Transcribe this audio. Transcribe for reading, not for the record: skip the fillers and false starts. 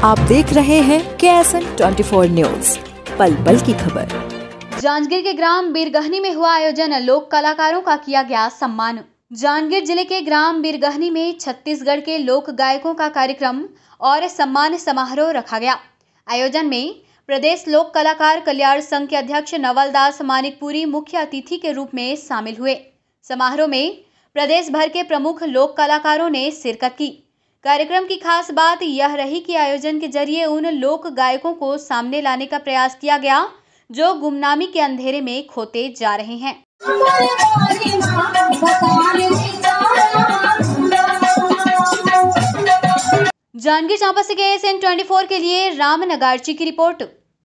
आप देख रहे हैं KSN 24 न्यूज, पल पल की खबर। जांजगीर के ग्राम बीरगहनी में हुआ आयोजन, लोक कलाकारों का किया गया सम्मान। जांजगीर जिले के ग्राम बीरगहनी में छत्तीसगढ़ के लोक गायकों का कार्यक्रम और सम्मान समारोह रखा गया। आयोजन में प्रदेश लोक कलाकार कल्याण संघ के अध्यक्ष नवलदास मानिकपुरी मुख्य अतिथि के रूप में शामिल हुए। समारोह में प्रदेश भर के प्रमुख लोक कलाकारों ने शिरकत की। कार्यक्रम की खास बात यह रही कि आयोजन के जरिए उन लोक गायकों को सामने लाने का प्रयास किया गया जो गुमनामी के अंधेरे में खोते जा रहे हैं। जांजगीर चांपा से KSN 24 के लिए राम नगार्ची की रिपोर्ट।